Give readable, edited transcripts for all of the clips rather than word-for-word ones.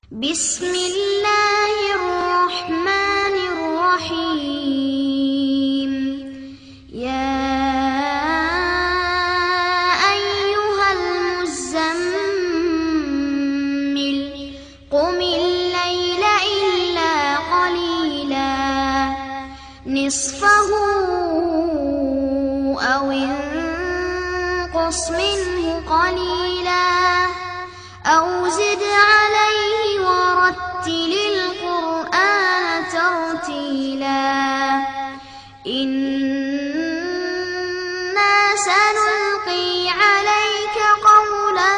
بسم الله الرحمن الرحيم. يا أيها المزمل قم الليل إلا قليلا نصفه أو انقص منه قليلا أو زد عليه ورتل القرآن ترتيلا إنا سنلقي عليك قولا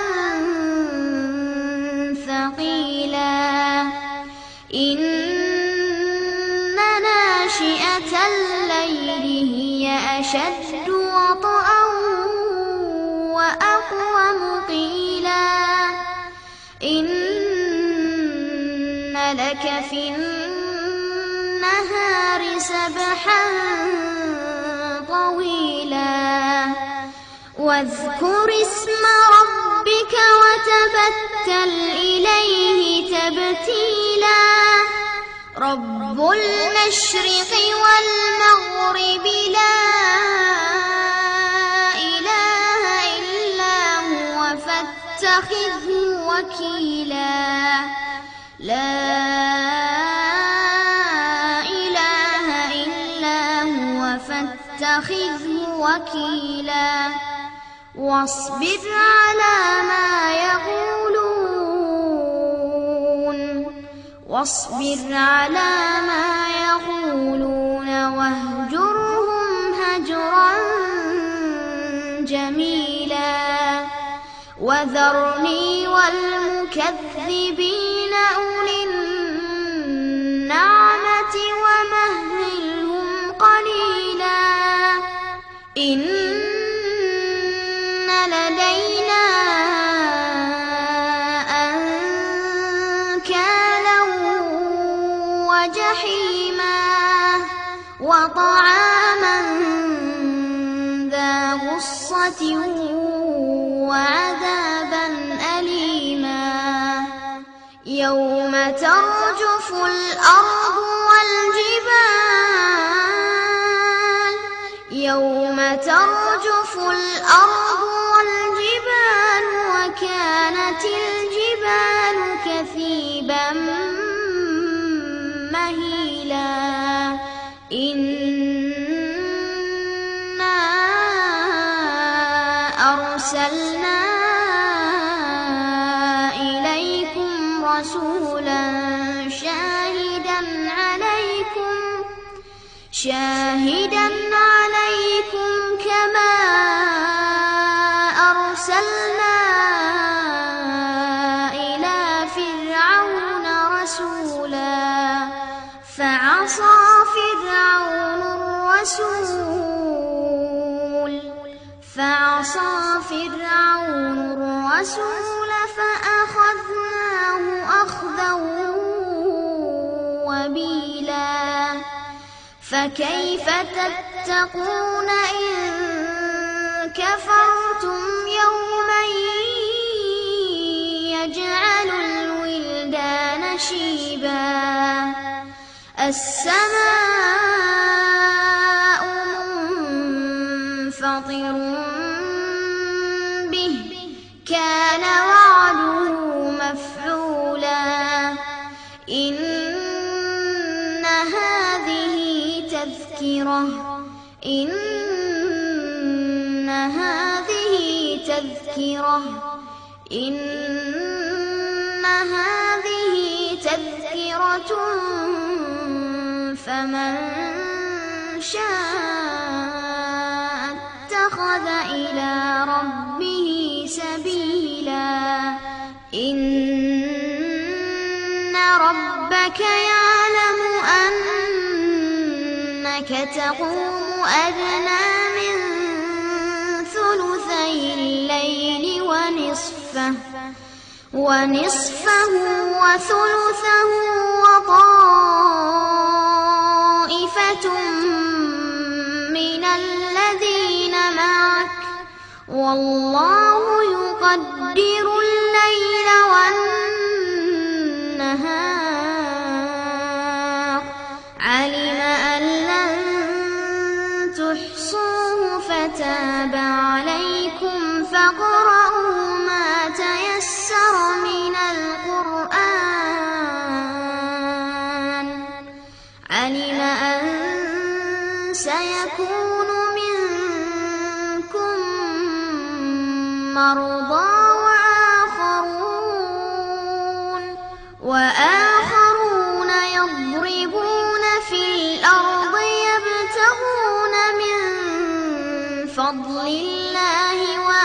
ثقيلا إن ناشئة الليل هي أشد وطئا وأقوم قيلا إن لك في النهار سبحا طويلا واذكر اسم ربك وتبتل إليه تبتيلا رب المشرق والمغرب لا إله إلا هو فاتخذه وكيلا لا إله إلا هو فاتخذه وكيلا واصبر على ما يقولون واهجرهم هجرا جميلا وذرني والمكذبين أولي النعمة ومهلهم قليلا إن لدينا أنكالا وجحيما وطعاما ذا غصة وعذابا أليما يوم ترجف الأرض والجبال وكانت الجبال كثيبا مهيلا إنا أرسلنا إليكم رسولا شاهدا عليكم كما أرسلنا إلى فرعون رسولا فعصى فرعون الرسول فأخذناه أخذا وبيلا فكيف تتقون إن كفرتم يوما يجعل الولدان شيبا السماء منفطر به كان وعده مفعولا إن هذه تذكرة فمن شاء اتخذ إلى ربه سبيلا إن ربك يعلم أنك تقوم أدنى من ثلثي الليل ونصفه وثلثه وطائفة من الذين معك والله يقدر الليل والنهار وآخرون يضربون في الأرض يبتغون من فضل الله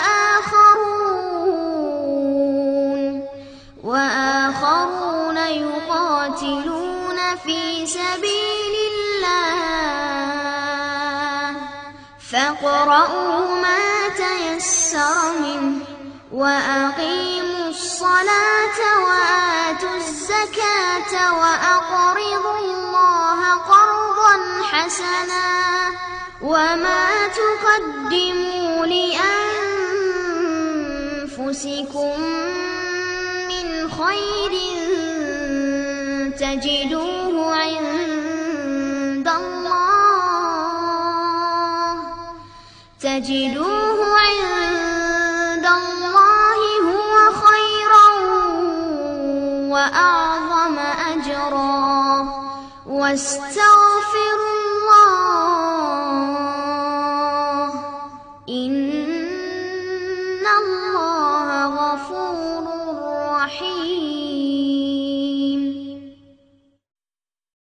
وآخرون يقاتلون في سبيل الله فاقرؤوا ما تيسر منه وأقيموا الصلاة وآتوا الزكاة وأقرضوا الله قرضا حسنا وما تقدموا لأنفسكم من خير تجدوه عند الله هو خيرا وأعظم أجرا واستغفروا